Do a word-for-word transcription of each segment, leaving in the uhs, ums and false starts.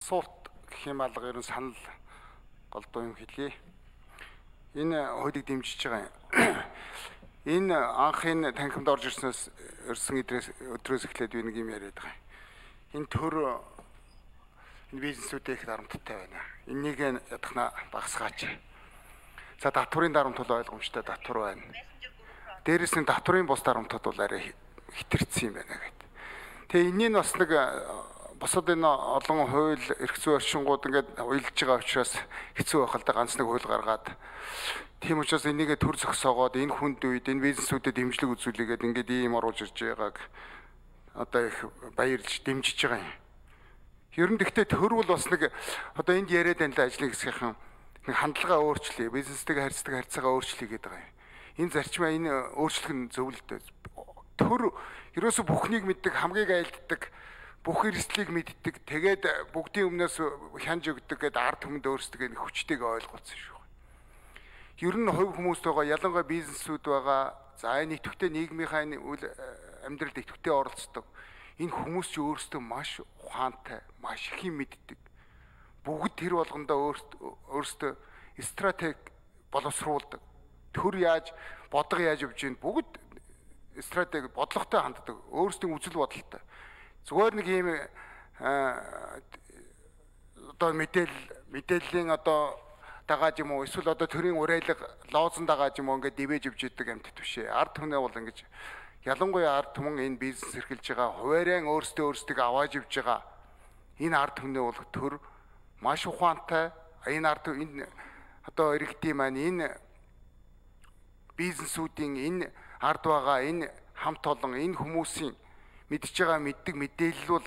Суулт гэх юм алга ерөн санал голдуу юм хэлье. Энэ хуулийг дэмжиж байгаа юм. Энэ анхын танхимд орж ирснээс өрсөн өдрөөс өдрөөс эхлээд би нэг юм яриад байгаа. Энэ төр энэ бизнесүүдийн их дарамттай байна. Энийг ядахна багасгаач. За татврын дарамт бол ойлгомжтой татвар байна. Дээрээс нь татврын бус дарамтууд бол арай хэтэрсэн юм байна гэдэг. Тэгээ энийг бас нэг босод энэ олон хууль эрх зүйн орчингууд ингээд уялж байгаа учраас хэцүү байх л да ганц нэг хууль гаргаад тийм учраас энийгээ төр зөксөөгоод энэ хүнд үед энэ бизнесүүдэд дэмжлэг үзүүлээгээд ингээд ийм оруулж ирж байгааг одоо их баярлж дэмжиж байгаа юм. Ер нь гэхдээ төр бол бас нэг одоо энд яриад байна л ажлын хэсгийнхэн нэг хандлага өөрчлөе, бизнестэйгээ харьцдаг харьцаагаа өөрчлөе гэдэг байгаа юм. Энэ зарчмаа энэ өөрчлөх нь зөвлөлтөө. Төр ерөөсө бүхнийг мэддэг, хамгийн айлддаг, бүх эрсдлийг мэддэг, тэгээд бүгдийн өмнөөс хянж өгдөг гэдэг ард түмэнд өөрсдөө нэг хүчтэйг ойлгуулсан шүү. Ер нь хувь хүмүүст байгаа ялангуяа бизнесүүд байгаа. За энэ идэвхтэй нийгмийнхаа энэ үйл амьдралд идэвхтэй оролцдог. Энэ хүмүүс ч өөрсдөө маш ухаантай, маш их юм мэддэг. Бүгд тэр болгондоо өөрсдөө стратеги боловсруулдаг. Төр яаж, бодлого яаж явж ийн бүгд стратеги бодлоготой ханддаг. Өөрсдийн үзэл бодолтой. Зүгээр нэг ийм одоо мэдээлэл мэдээллийн одоо дагааж юм уу эсвэл одоо төрийн уриалга лоозон дагааж юм уу ингээд дивэж явж идэг амьтд бишээ. Ард түмнээ бол ингэж ялангуяа ард түмэн энэ бизнес эрхэлж байгаа хуваарийн өөрсдөө өөрсдөө авааж явж байгаа энэ ард түмнээ бол төр маш ухаантай энэ ард энэ одоо иргэдийн маань энэ бизнесүүдийн энэ ард байгаа энэ хамт олон энэ хүмүүсийн мэдж байгаа мэддэг мэдээлэл бол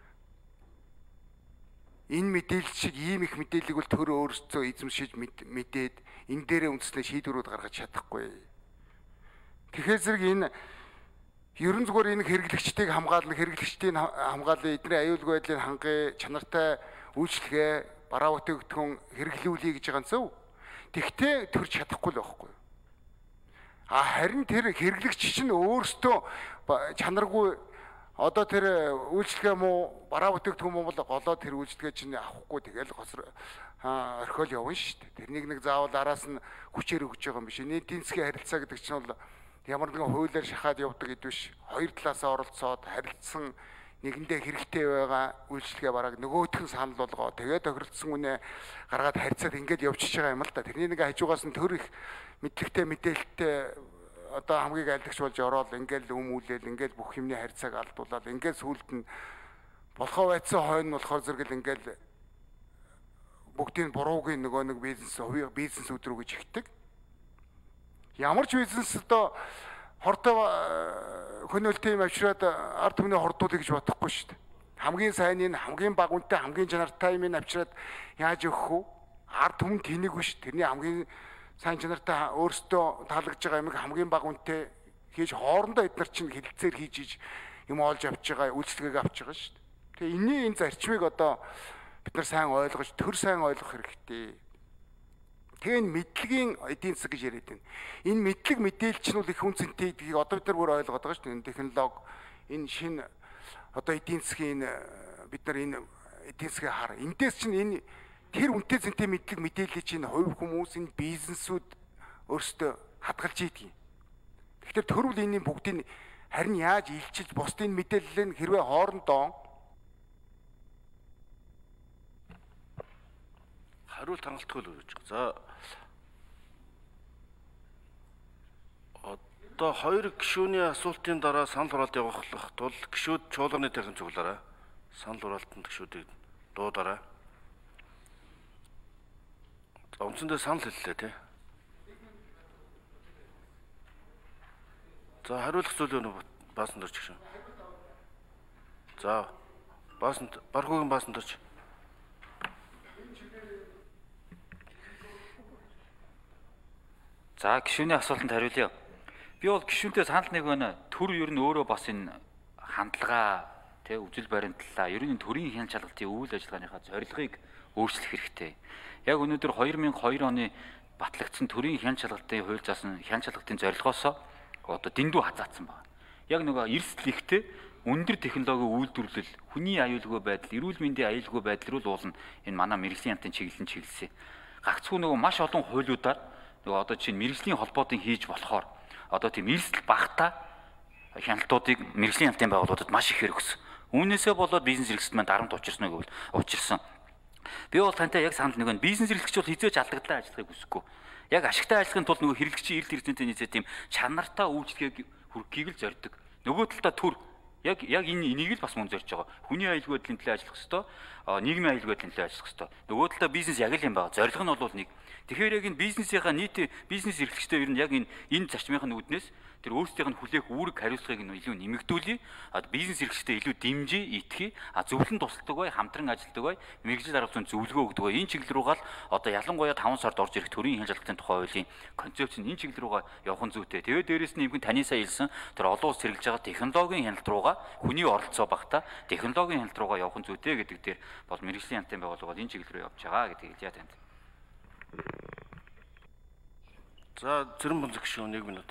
энэ мэдээлэл шиг ийм их мэдээллийг бол төр өөрсдөө эзэмшиж мэдээд энэ дээрээ үндэслэн шийдвэрүүд гаргаж чадахгүй. Тэгэхээр зэрэг энэ ерөн зүгээр энэ хэрэглэгчдийг хамгаална, хэрэглэгчдийн хамгааллын эдний аюулгүй байдлын хангай чанартай үйлчлэгээ бараа бүтээгдэхүүн хэрэглүүлэе гэж байгаа нь зөв. Тэгтээ төрж чадахгүй л байхгүй. А харин тэр хэрэглэгч чинь өөрсдөө чанаргүй одоо тэр үйлчлэгээ муу бараа бүтээгдэхүүн муу бол голоо тэр үйлчлэгээ чинь авахгүй тэгэл хосор орхиол явна шүү дээ. Тэрнийг нэг заавал араас нь хүчээр өгж байгаа юм биш. Нийтийн засгийн харилцаа гэдэг чинь бол ямар нэгэн хуулиар шахаад явдаг гэдэг биш. Хоёр талаасаа оролцоод харилцсан нэгэндээ хэрэгтэй байгаа үйлчлэгээ бараг нөгөөх нь санал болгоо. Тэгээд тохиролцсон үнэ гаргаад харьцаад ингээд явчихж байгаа юм л да. Тэрний нэг хажуугаас нь төр их мэдлэгтэй мэдээлэлтэй одоо хамгийн айлдагч болж ороод ингээл өмүүлээл ингээл бүх юмны харьцааг алдуулаад ингээл сүулт нь болохоо байцсан хойно болохоор зэрэгэл ингээл бүгдийн буруугийн нөгөө нэг бизнес хувийн бизнес өдрөө гэж ихдэг. Ямар ч бизнес одоо хортой хөнөөлтэй юм авчираад ард түмний хордуулъя гэж бодохгүй шүү дээ. Хамгийн сайн нь хамгийн бага үнэтэй хамгийн чанартай юм авчираад яаж өгөх вэ? Ард түмэн тэнийг биш. Тэрний хамгийн сайн чанартай өөрсдөө таалагдж байгаа юм хамгийн бага үнэтэй хийж хоорондоо эднэр чинь хилцээр хийж иж юм олж авч байгаа үйлчлэгийг авч байгаа шүү дээ. Тэгээ энэний энэ зарчмыг одоо бид нар сайн ойлгож төр сайн ойлгох хэрэгтэй. Тэгээ энэ мэдлэгийн эдийн засаг гэж яриад байна. Энэ мэдлэг мэдээлэл чинь бол их үнцэнтэй гэдгийг одоо бид нар бүр ойлгоод байгаа шүү дээ. Энэ технологи энэ шинэ одоо эдийн засгийн бид нар энэ эдийн засгийн хар эндээс чинь энэ тэр үнэтэй зэнтэй мэдлэг мэдээлэл чинь хувь хүмүүс энэ бизнесүүд өөрсдөө хадгалж ийдэг юм. Тэгэхээр төрөл энэний бүгдийг харин яаж илчилж бусдын мэдээллийг хэрвээ хоорондоо хариулт хангалтгүй л өгч. За одоо хоёр гишүүний асуултын дараа санал хураалт явуулах тул гишүүд чуулганы техник цуглаарай. Санал хураалтанд гишүүдийг дуудаарай. Онцондоо санал хэллээ тий. За хариулах зүйлөө баасан дөрч гişүн. За баасан бархуугийн баасан дөрч. За гишүүний асуултанд хариулъя. Би бол гишүүнтэй санал нэг байна. Төр ер нь өөрөө бас энэ хандлага тий үзэл баримтлалаа ер нь төрийн хяналт шалгалтын үйл ажиллагааныхаа зорилгыг өөрчлөх хэрэгтэй. Яг өнөөдөр хоёр мянга хоёр оны батлагдсан төрийн хяналт шалгалтын хууль заасан хяналт шалгалтын зорилгоос одоо дэндүү хазаацсан байна. Яг нөгөө эрсдэл ихтэй өндөр технологийн үйлдвэрлэл, хүний аюулгүй байдал, эрүүл мэндийн аюулгүй байдал руу уулна энэ манай мэрэгжлийн хамтын чиглэлэн чиглэсэн. Гагцхүү нөгөө маш олон хуулиудаар нөгөө одоо чинь мэрэгжлийн холбоотын хийж болохоор одоо тийм эрсдэл багтаа хяналтуудыг мэрэгжлийн хамтын байгууллагуудад маш их хэрэгсэн. Үүнээсээ болоод бизнес эрхлэлт маань дарамт учирсан үг бол учирсан. Би бол тантай яг санал нэг нь бизнес эрхлэгч бол хизээж алдагадлаа ажиллахыг хүсэхгүй. Яг ашигтай ажиллахын тулд нөгөө хэрэглэгчийн эрэлт хэрэгцээтэй нийцээ тийм чанартай үйлчлэгийг хүргэхийг л зорддог. Нөгөө талдаа төр яг яг энэ энийг л бас мөн зорж байгаа. Хүний аюулгүй байдлын төлөө ажиллах ёстой, нийгмийн аюулгүй байдлын төлөө ажиллах ёстой. Нөгөө талдаа бизнес яг л юм байна. Зорилго нь бол нэг. Тэгэхээр яг энэ бизнесийнхаа нийт бизнес эрхлэгчтэй ер нь яг энэ энэ зарчмынхаа үүднээс тэр өөрсдийнх нь хүлээх үүрэг хариуцлагыг нь илүү нэмэгдүүлье. А бизнес эрхлэгчтэй илүү дэмжиж итгэе. А зөвлөн тусалдаг бай, хамтран ажилладаг бай, мэрэгжил арга зүйн зөвлөгөө өгдөг бай. Энэ чиглэл рүүгээ л одоо ялангуяа таван сард орж ирэх төрийн хяналт хяналтын тухай хуулийн концепц нь энэ чиглэл рүүгээ явах нь зүйтэй. Тэгээд дээрэс нь юм таны сая хэлсэн тэр олон улс хэрэглэж байгаа технологийн хяналт руугаа хүний оролцоо багтаа технологийн хяналт руугаа явах нь зүйтэй гэдэг дээр бол мэрэгжлийн хамтын байгууллага бол энэ чиглэл рүү явж байгаа гэдгийг хэлье танд. За Цэрэн Бунзаг гишүүн нэг минут.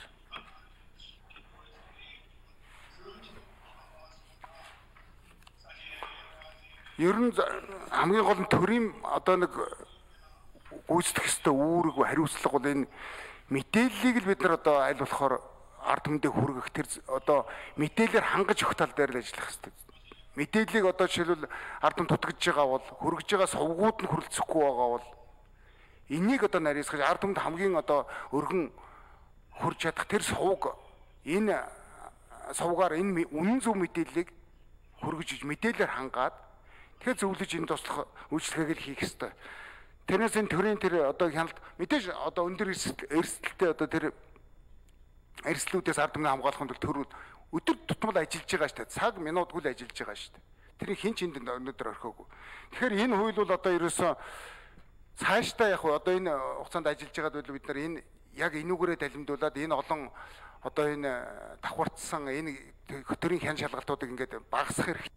Ер нь хамгийн гол нь төрийн одоо нэг гүйцэтгэх ёстой үүрэг хариуцлага бол энэ мэдээллийг л бид нар одоо аль болохоор ард түмэндээ хүргэх тэр одоо мэдээлэлээр хангаж өгөх тал дээр л ажиллах ёстой. Мэдээллийг одоо жишээлбэл ард түмэнд тутагж байгаа бол хүргэж байгаа сувгууд нь хүрэлцэхгүй байгаа бол энийг одоо нарийсгаж ард түмэнд хамгийн одоо өргөн хүрч чадах тэр сувг энэ сувгаар энэ үнэн зөв мэдээллийг хүргэж мэдээлэлээр хангаад тэгэхээр зөвлөж энэ туслах үйлчлэгийг л хийх ёстой. Тэрнээс энэ төрийн тэр одоо хяналт мэдээж одоо өндөр эрсдэлтэй одоо тэр эрсдлүүдээс ард түмнийг хамгаалахын тулд төрүүд өдөр тутмал ажиллаж байгаа шүү дээ. Цаг минутгүй л ажиллаж байгаа шүү дээ. Тэрийг хэн ч энд өнөөдөр орхиогүй. Тэгэхээр энэ хууль бол одоо ерөөсөө цаашдаа яг одоо энэ хугацаанд ажиллаж байгаад бол бид нар энэ яг энүүгээрээ далимдуулаад энэ олон одоо энэ давхарцсан энэ төрийн хян шалгалтуудыг ингээд багасгах хэрэгтэй.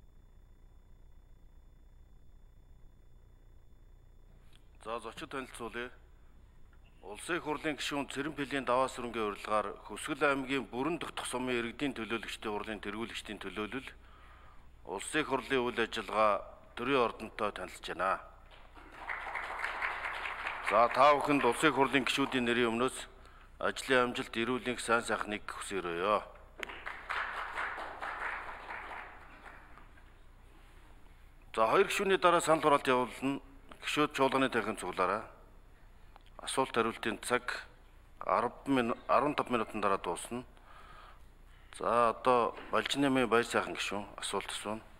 За зочид танилцуулъя. Улсын их хурлын гишүүн Цэрэн Пэлийн даваа сүрэнгийн урилгаар Хөсгөл аймгийн Бүрэн дэх тусгамын иргэдийн төлөөлөгчдийн хурлын тэргүүлэгчдийн төлөөлөл улсын их хурлын үйл ажиллагаа төрийн ордонтой танилцж байна. За та бүхэнд улсын их хурлын гишүүдийн нэрийн өмнөөс ажлын амжилт, эрүүл мэндийн сайн сайхныг хүсээрөөё. За хоёр гишүүний дараа санал хураалт явуулна. Гишүүд чуулганы танхим цуглаарай. Асуулт хариултын цаг арван таван минутын дараа дуусна. За одоо Балжинэмийн баяр сайхан гишүүн асуулт асууна.